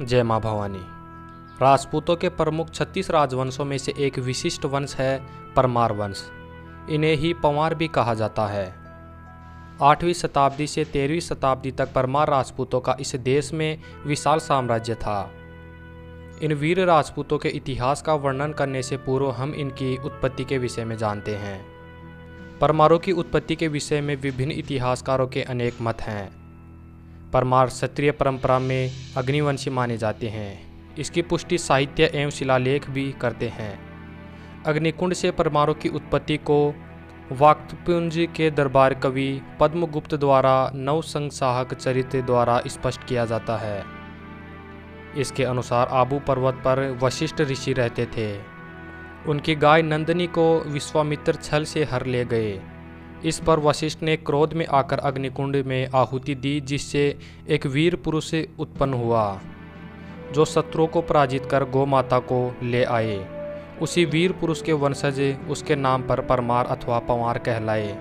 जय माँ भवानी। राजपूतों के प्रमुख 36 राजवंशों में से एक विशिष्ट वंश है परमार वंश। इन्हें ही पंवार भी कहा जाता है। 8वीं शताब्दी से 13वीं शताब्दी तक परमार राजपूतों का इस देश में विशाल साम्राज्य था। इन वीर राजपूतों के इतिहास का वर्णन करने से पूर्व हम इनकी उत्पत्ति के विषय में जानते हैं। परमारों की उत्पत्ति के विषय में विभिन्न इतिहासकारों के अनेक मत हैं। परमार क्षत्रिय परंपरा में अग्निवंशी माने जाते हैं। इसकी पुष्टि साहित्य एवं शिलालेख भी करते हैं। अग्निकुंड से परमारों की उत्पत्ति को वाक्यपुंज के दरबार कवि पद्मगुप्त द्वारा नवसंसाहक चरित्र द्वारा स्पष्ट किया जाता है। इसके अनुसार आबू पर्वत पर वशिष्ठ ऋषि रहते थे। उनकी गाय नंदिनी को विश्वामित्र छल से हर ले गए। इस पर वशिष्ठ ने क्रोध में आकर अग्निकुंड में आहुति दी, जिससे एक वीर पुरुष उत्पन्न हुआ जो शत्रुओं को पराजित कर गौ माता को ले आए। उसी वीर पुरुष के वंशज उसके नाम पर परमार अथवा पंवार कहलाए।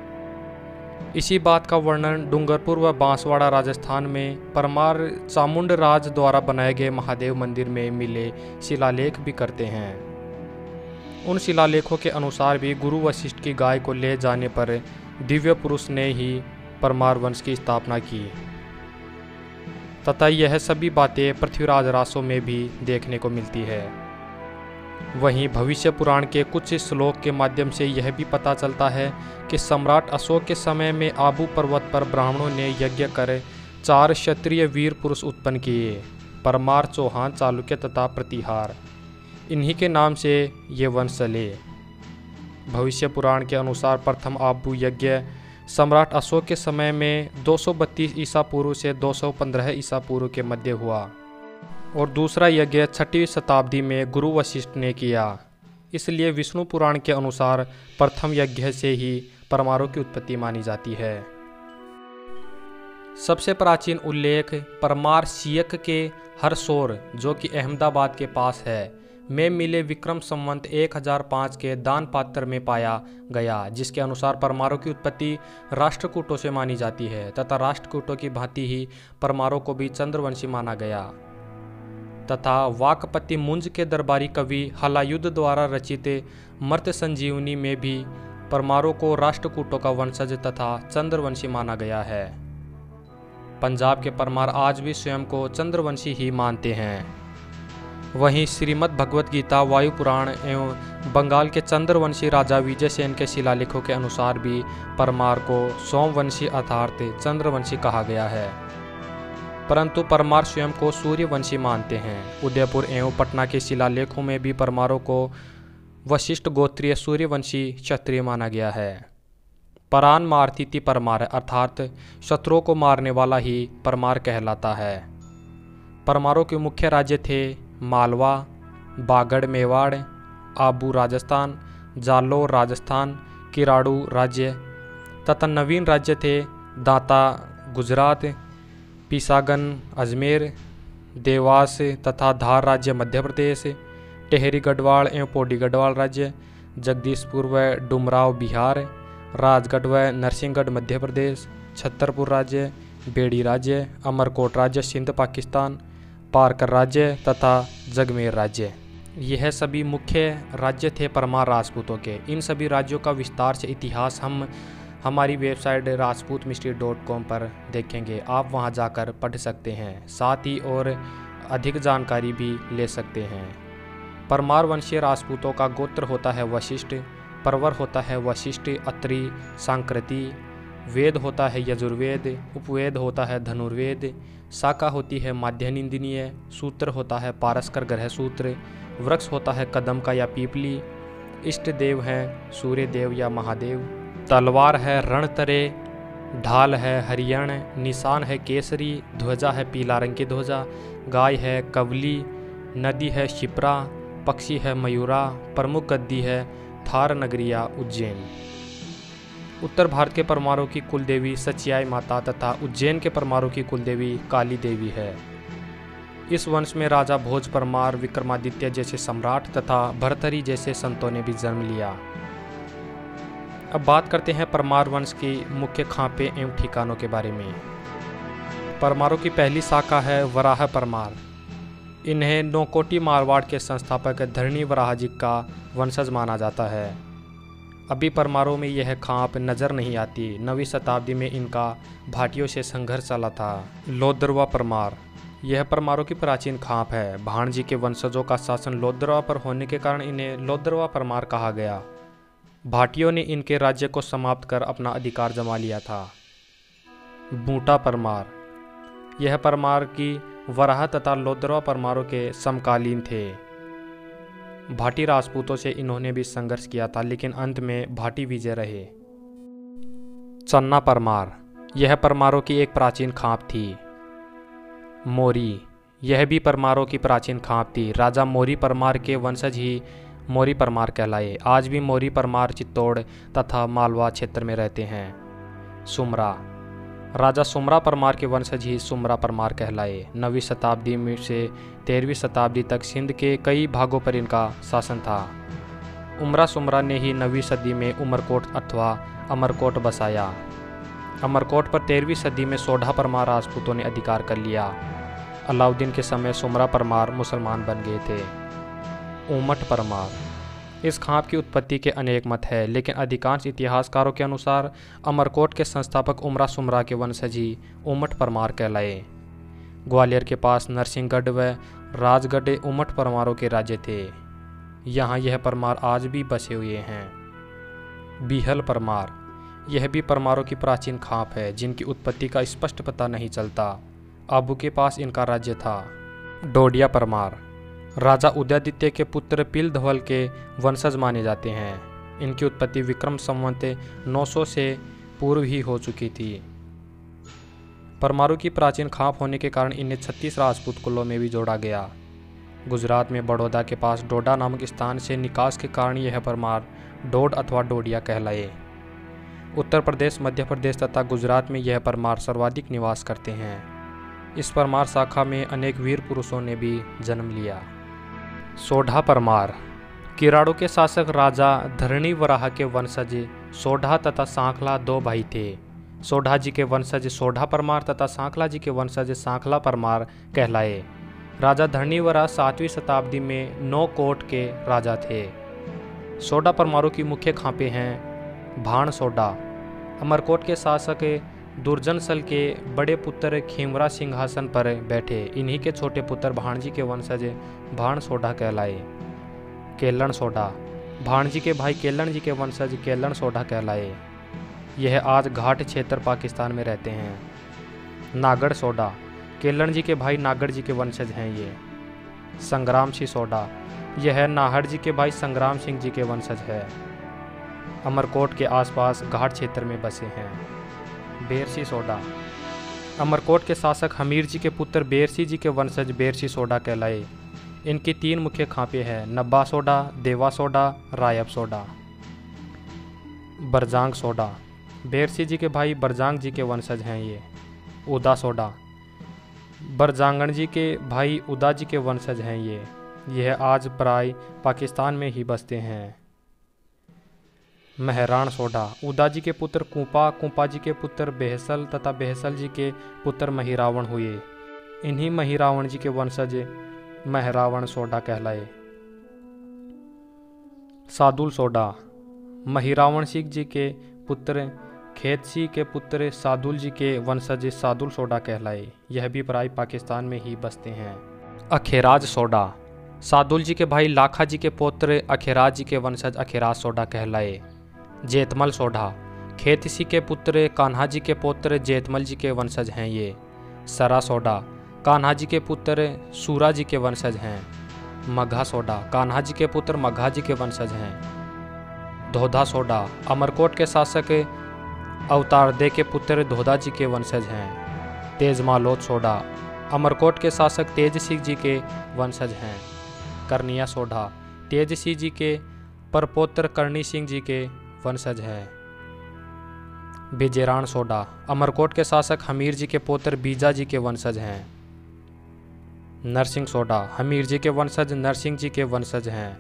इसी बात का वर्णन डूंगरपुर व बांसवाड़ा राजस्थान में परमार चामुंड राज द्वारा बनाए गए महादेव मंदिर में मिले शिलालेख भी करते हैं। उन शिलालेखों के अनुसार भी गुरु वशिष्ठ की गाय को ले जाने पर दिव्य पुरुष ने ही परमार वंश की स्थापना की तथा यह सभी बातें पृथ्वीराज रासों में भी देखने को मिलती है। वहीं भविष्य पुराण के कुछ श्लोक के माध्यम से यह भी पता चलता है कि सम्राट अशोक के समय में आबू पर्वत पर ब्राह्मणों ने यज्ञ कर 4 क्षत्रिय वीर पुरुष उत्पन्न किए, परमार, चौहान, चालुक्य तथा प्रतिहार। इन्हीं के नाम से ये वंश चले। भविष्य पुराण के अनुसार प्रथम आबू यज्ञ सम्राट अशोक के समय में 232 ईसा पूर्व से 215 ईसा पूर्व के मध्य हुआ और दूसरा यज्ञ 6वीं शताब्दी में गुरु वशिष्ठ ने किया। इसलिए विष्णु पुराण के अनुसार प्रथम यज्ञ से ही परमारों की उत्पत्ति मानी जाती है। सबसे प्राचीन उल्लेख परमार सियक के हरसौर, जो कि अहमदाबाद के पास है, में मिले विक्रम संवत 1005 के दान पात्र में पाया गया, जिसके अनुसार परमारों की उत्पत्ति राष्ट्रकूटों से मानी जाती है तथा राष्ट्रकूटों की भांति ही परमारों को भी चंद्रवंशी माना गया तथा वाकपति मुंज के दरबारी कवि हलायुद्ध द्वारा रचित मर्त संजीवनी में भी परमारों को राष्ट्रकूटों का वंशज तथा चंद्रवंशी माना गया है। पंजाब के परमार आज भी स्वयं को चंद्रवंशी ही मानते हैं। वहीं श्रीमद् भगवत गीता, वायु पुराण एवं बंगाल के चंद्रवंशी राजा विजयसेन के शिलालेखों के अनुसार भी परमार को सोमवंशी अर्थात चंद्रवंशी कहा गया है, परंतु परमार स्वयं को सूर्यवंशी मानते हैं। उदयपुर एवं पटना के शिलालेखों में भी परमारों को वशिष्ठ गोत्रीय सूर्यवंशी क्षत्रिय माना गया है। परान मारतीति परमार अर्थात शत्रुओं को मारने वाला ही परमार कहलाता है। परमारों के मुख्य राज्य थे मालवा, बागड़ मेवाड़, आबू राजस्थान, जालौर राजस्थान, किराड़ू राज्य तथा नवीन राज्य थे दांता गुजरात, पिसागन अजमेर, देवास तथा धार राज्य मध्य प्रदेश, टेहरी गढ़वाल एवं पौड़ी गढ़वाल राज्य, जगदीशपुर व डुमराव बिहार, राजगढ़ व नरसिंहगढ़ मध्य प्रदेश, छतरपुर राज्य, बेड़ी राज्य, अमरकोट राज्य सिंध पाकिस्तान, पारकर राज्य तथा जगमेर राज्य। यह सभी मुख्य राज्य थे परमार राजपूतों के। इन सभी राज्यों का विस्तार से इतिहास हम हमारी वेबसाइट rajputmystery.com पर देखेंगे। आप वहां जाकर पढ़ सकते हैं, साथ ही और अधिक जानकारी भी ले सकते हैं। परमार वंशीय राजपूतों का गोत्र होता है वशिष्ठ, परवर होता है वशिष्ठ, अत्रि, सांकृति, वेद होता है यजुर्वेद, उपवेद होता है धनुर्वेद, शाखा होती है माध्यनिंदनीय, सूत्र होता है पारस्कर ग्रह सूत्र, वृक्ष होता है कदम का या पीपली, इष्ट देव हैं सूर्य देव या महादेव, तलवार है रणतरे, ढाल है हरियण, निशान है केसरी, ध्वजा है पीला रंग की ध्वजा, गाय है कवली, नदी है शिप्रा, पक्षी है मयूरा, प्रमुख गद्दी है थार नगरिया उज्जैन। उत्तर भारत के परमारों की कुलदेवी सचियाई माता तथा उज्जैन के परमारों की कुलदेवी काली देवी है। इस वंश में राजा भोज परमार, विक्रमादित्य जैसे सम्राट तथा भरथरी जैसे संतों ने भी जन्म लिया। अब बात करते हैं परमार वंश की मुख्य खांपे एवं ठिकानों के बारे में। परमारों की पहली शाखा है वराह परमार। इन्हें नौकोटी मारवाड़ के संस्थापक धरणी वराहजी का वंशज माना जाता है। अभी परमारों में यह खाप नज़र नहीं आती। 9वीं शताब्दी में इनका भाटियों से संघर्ष चला था। लोदरवा परमार, यह परमारों की प्राचीन खाप है। भाणजी के वंशजों का शासन लोदरवा पर होने के कारण इन्हें लोदरवा परमार कहा गया। भाटियों ने इनके राज्य को समाप्त कर अपना अधिकार जमा लिया था। बूटा परमार, यह परमार की वराह तथा लोदरवा परमारों के समकालीन थे। भाटी राजपूतों से इन्होंने भी संघर्ष किया था, लेकिन अंत में भाटी विजय रहे। चन्ना परमार, यह परमारों की एक प्राचीन खाप थी। मोरी, यह भी परमारों की प्राचीन खाप थी। राजा मोरी परमार के वंशज ही मोरी परमार कहलाए। आज भी मोरी परमार चित्तौड़ तथा मालवा क्षेत्र में रहते हैं। सुमरा, राजा सुमरा परमार के वंशज ही सुमरा परमार कहलाए। 9वीं शताब्दी में से 13वीं शताब्दी तक सिंध के कई भागों पर इनका शासन था। उमरा सुमरा ने ही 9वीं सदी में उमरकोट अथवा अमरकोट बसाया। अमरकोट पर 13वीं सदी में सोढ़ा परमार राजपूतों ने अधिकार कर लिया। अलाउद्दीन के समय सुमरा परमार मुसलमान बन गए थे। ऊमट परमार, इस खाप की उत्पत्ति के अनेक मत है, लेकिन अधिकांश इतिहासकारों के अनुसार अमरकोट के संस्थापक उमरा सुमरा के वंशज ही ऊमट परमार कहलाए। ग्वालियर के पास नरसिंहगढ़ व राजगढ़ ऊमट परमारों के राज्य थे। यहाँ यह परमार आज भी बसे हुए हैं। बीहल परमार, यह भी परमारों की प्राचीन खाप है, जिनकी उत्पत्ति का स्पष्ट पता नहीं चलता। आबू के पास इनका राज्य था। डोडिया परमार, राजा उदयादित्य के पुत्र पील धवल के वंशज माने जाते हैं। इनकी उत्पत्ति विक्रम संवत 900 से पूर्व ही हो चुकी थी। परमारों की प्राचीन खाप होने के कारण इन्हें 36 राजपूत कुलों में भी जोड़ा गया। गुजरात में बड़ौदा के पास डोडा नामक स्थान से निकास के कारण यह परमार डोड अथवा डोडिया कहलाए। उत्तर प्रदेश, मध्य प्रदेश तथा गुजरात में यह परमार सर्वाधिक निवास करते हैं। इस परमार शाखा में अनेक वीर पुरुषों ने भी जन्म लिया। सोढ़ा परमार, किराड़ों के शासक राजा धरणी वराह के वंशज सोढ़ा तथा सांखला 2 भाई थे। सोढ़ा जी के वंशज सोढ़ा परमार तथा सांखला जी के वंशज सांखला परमार कहलाए। राजा धरणी वराह 7वीं शताब्दी में 9 कोट के राजा थे। सोढ़ा परमारों की मुख्य खापें हैं भाण सोढ़ा, अमरकोट के शासक दुर्जनसल के बड़े पुत्र खीमरा सिंहासन पर बैठे। इन्हीं के छोटे पुत्र भाणजी के वंशज भाण सोढ़ा कहलाए। केलन सोढ़ा, भाणजी के भाई केलन जी के वंशज केलन सोढ़ा कहलाए। यह आज घाट क्षेत्र पाकिस्तान में रहते हैं। नागड़ सोढ़ा, केलन जी के भाई नागड़ जी के वंशज हैं ये। संग्राम सिंह सोढ़ा, यह नाहर जी के भाई संग्राम सिंह जी के वंशज है। अमरकोट के आसपास घाट क्षेत्र में बसे हैं। बेरसी सोढ़ा, अमरकोट के शासक हमीर जी के पुत्र बेरसी जी के वंशज बेरसी सोढ़ा कहलाए। इनकी 3 मुख्य खापें हैं नब्बा सोढ़ा, देवा सोढ़ा, रायब सोढ़ा। बरजांग सोढ़ा, बेरसी जी के भाई बरजांग जी के वंशज हैं ये। उदा सोढ़ा, बरजांगण जी के भाई उदा जी के वंशज हैं ये। यह आज प्राय पाकिस्तान में ही बसते हैं। महराण सोढ़ा, उदा जी के पुत्र कुंपा, कुंपा जी के पुत्र बेहसल तथा बेहसल जी के पुत्र महिरावण हुए। इन्हीं महिरावण जी के वंशज महरावण सोढ़ा कहलाए। सादुल सोढ़ा, महिरावण सिंह जी के पुत्र खेतसी के पुत्र सादुल जी के वंशज सादुल सोढ़ा कहलाए। यह भी प्राय पाकिस्तान में ही बसते हैं। अखेराज सोढ़ा, सादुल जी के भाई लाखा जी के पुत्र अखेराज जी के वंशज अखेराज सोढ़ा कहलाए। जेतमल सोढ़ा, खेतसी के पुत्र कान्हा जी के पुत्र जेतमल जी के वंशज हैं ये। सरा सोढ़ा, कान्हा जी के पुत्र सूरा जी के वंशज हैं। मघा सोढ़ा, कान्हा जी के पुत्र मघा जी के वंशज हैं। धोधा सोढ़ा, अमरकोट के शासक अवतारदे के पुत्र धोधा जी के वंशज हैं। तेजमालोद सोढ़ा, अमरकोट के शासक तेज सिंह जी के वंशज हैं। करनिया सोढ़ा, तेज सिंह जी के परपोत्र करनी सिंह जी के वंशज हैं। बिजेराण सोढ़ा, अमरकोट के शासक हमीर जी के पुत्र बीजा जी के वंशज हैं। नरसिंह सोढ़ा, हमीर जी के वंशज नरसिंह जी के वंशज हैं।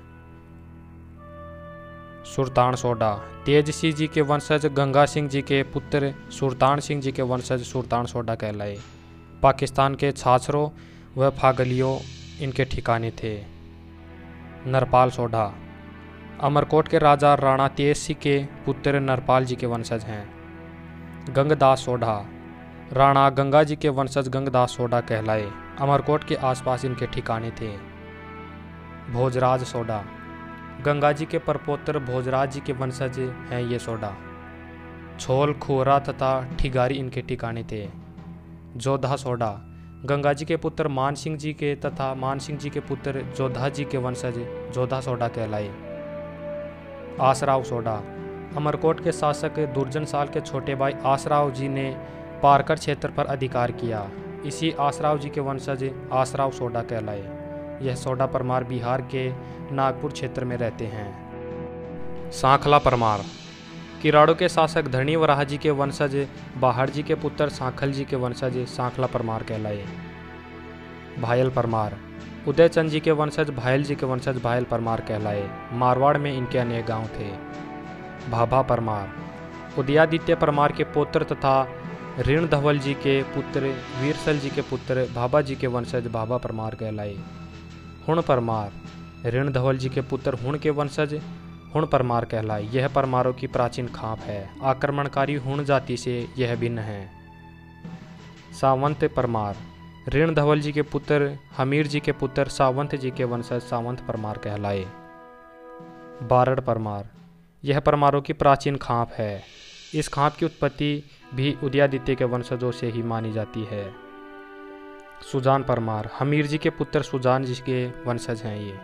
सुल्तान सोढ़ा, तेज सिंह जी के वंशज गंगा सिंह जी के पुत्र सुल्तान सिंह जी के वंशज सुल्तान सोढ़ा कहलाए। पाकिस्तान के छाछरों व फागलियों इनके ठिकाने थे। नरपाल सोढ़ा अमरकोट के राजा राणा तेज सिंह के पुत्र नरपाल जी के वंशज हैं। गंगदास सोढ़ा राणा गंगा जी के वंशज गंगदास सोढ़ा कहलाए। अमरकोट के आसपास इनके ठिकाने थे। भोजराज सोढ़ा गंगा जी के परपोत्र भोजराज जी के वंशज हैं ये सोढ़ा। छोल खोरा तथा ठिगारी इनके ठिकाने थे। जोधा सोढ़ा गंगा जी के पुत्र मान सिंह जी के तथा मान सिंह जी के पुत्र जोधा जी के वंशज जोधा सोढ़ा कहलाए। आसराव सोढ़ा अमरकोट के शासक दुर्जन साल के छोटे भाई आसराव जी ने पारकर क्षेत्र पर अधिकार किया। इसी आसराव जी के वंशज आसराव सोढ़ा कहलाए। यह सोढ़ा परमार बिहार के नागपुर क्षेत्र में रहते हैं। सांखला परमार किराड़ों के शासक धरणी वराह जी के वंशज बाहड़ जी के पुत्र सांखल जी के वंशज सांखला परमार कहलाए। भायल परमार उदयचंद जी के वंशज भायल जी के वंशज भायल परमार कहलाए। मारवाड़ में इनके अनेक गांव थे। भाभा परमार उदयादित्य परमार के पुत्र तथा ऋण धवल जी के पुत्र वीरसल जी के पुत्र भाभा जी के वंशज भाभा परमार कहलाए। हुण परमार ऋण धवल जी के पुत्र हुण के वंशज हुण परमार कहलाए। यह परमारों की प्राचीन खाप है। आक्रमणकारी हुण जाति से यह भिन्न है। सावंत परमार ऋण धवल जी के पुत्र हमीर जी के पुत्र सावंत जी के वंशज सावंत परमार कहलाए। बारड़ परमार यह परमारों की प्राचीन खाप है। इस खाप की उत्पत्ति भी उदयादित्य के वंशजों से ही मानी जाती है। सुजान परमार हमीर जी के पुत्र सुजान जी के वंशज हैं ये।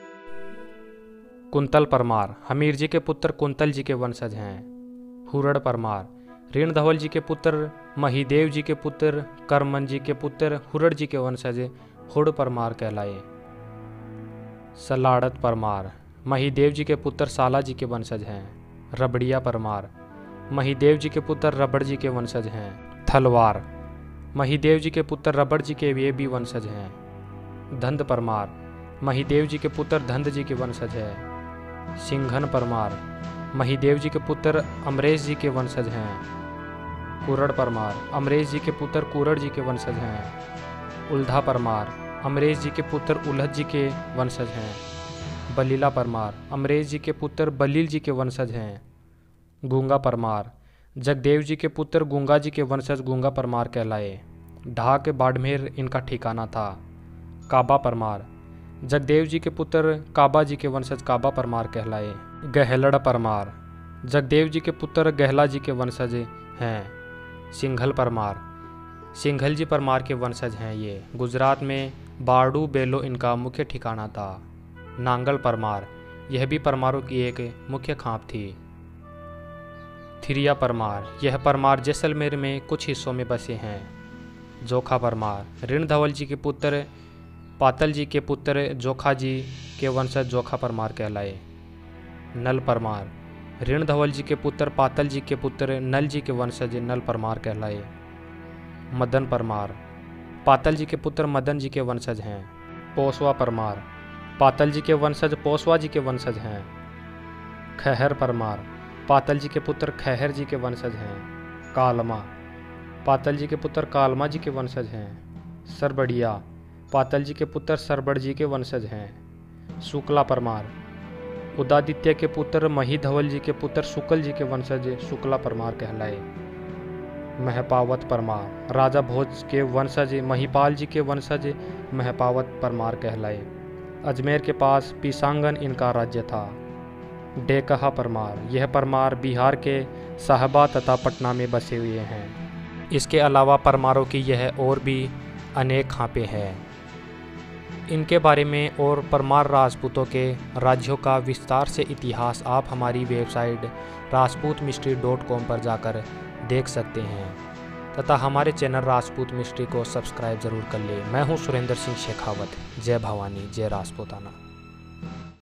कुंतल परमार हमीर जी के पुत्र कुंतल जी के वंशज हैं। हुरड़ परमार ऋण धवल जी के पुत्र महिदेव जी के पुत्र करमन जी के पुत्र हुरड़ जी के वंशज हुड़ परमार कहलाए। सलाड़त परमार महिदेव जी के पुत्र साला जी के वंशज हैं। रबड़िया परमार महिदेव जी के पुत्र रबड़ जी के वंशज हैं। थलवार महिदेव जी के पुत्र रबड़ जी के वे भी वंशज हैं। धंध परमार महिदेव जी के पुत्र धंध जी के वंशज है। सिंघन परमार महिदेव जी के पुत्र अमरेश जी के वंशज हैं। कुरड़ परमार अमरेश जी के पुत्र कुरड़ जी के वंशज हैं। उल्धा परमार अमरेश जी के पुत्र उल्हद जी के वंशज हैं। बलीला परमार अमरेश जी के पुत्र बलील जी के वंशज हैं। गूंगा परमार जगदेव जी के पुत्र गूंगा जी के वंशज गूंगा परमार कहलाए। ढाक बाड़मेर इनका ठिकाना था। काबा परमार जगदेव जी के पुत्र काबा जी के वंशज काबा परमार कहलाए। गहलड़ परमार जगदेव जी के पुत्र गहला जी के वंशज हैं। सिंघल परमार सिंघल जी परमार के वंशज हैं ये। गुजरात में बारडू बेलो इनका मुख्य ठिकाना था। नांगल परमार यह भी परमारों की एक मुख्य खाप थी। थिरिया परमार यह परमार जैसलमेर में कुछ हिस्सों में बसे हैं। जोखा परमार ऋण धवल जी के पुत्र पातल जी के पुत्र जोखा जी के वंशज जोखा परमार कहलाए। नल परमार ऋण धवल जी के पुत्र पातल जी के पुत्र नल जी के वंशज नल परमार कहलाए। मदन परमार पातल जी के पुत्र मदन जी के वंशज हैं। पोसवा परमार पातल जी के वंशज पोसवा जी के वंशज हैं। खहर परमार पातल जी के पुत्र खहर जी के वंशज हैं। कालमा पातल जी के पुत्र कालमा जी के वंशज हैं। सरबड़िया पातल जी के पुत्र सरबड़ जी के वंशज हैं। शुक्ला परमार उदादित्य के पुत्र मही धवल जी के पुत्र शुक्ल जी के वंशज शुक्ला परमार कहलाए। महपावत परमार राजा भोज के वंशज महिपाल जी के वंशज महपावत परमार कहलाए। अजमेर के पास पीसांगन इनका राज्य था। डेकहा परमार यह परमार बिहार के साहबा तथा पटना में बसे हुए हैं। इसके अलावा परमारों की यह और भी अनेक खापें हैं। इनके बारे में और परमार राजपूतों के राज्यों का विस्तार से इतिहास आप हमारी वेबसाइट rajputmystery.com पर जाकर देख सकते हैं तथा हमारे चैनल राजपूत मिस्ट्री को सब्सक्राइब ज़रूर कर लें। मैं हूं सुरेंद्र सिंह शेखावत। जय भवानी जय राजपूताना।